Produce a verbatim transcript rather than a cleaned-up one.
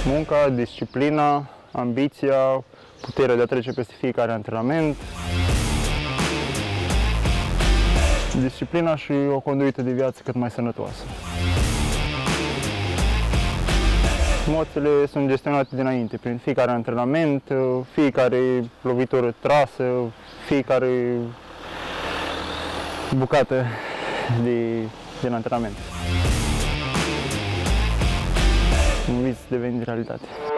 Munca, disciplina, ambiția, puterea de a trece peste fiecare antrenament, disciplina și o conduită de viață cât mai sănătoasă. Emoțiile sunt gestionate dinainte, prin fiecare antrenament, fiecare lovitură trasă, fiecare bucată de, din antrenament. Un vis devenit realitate.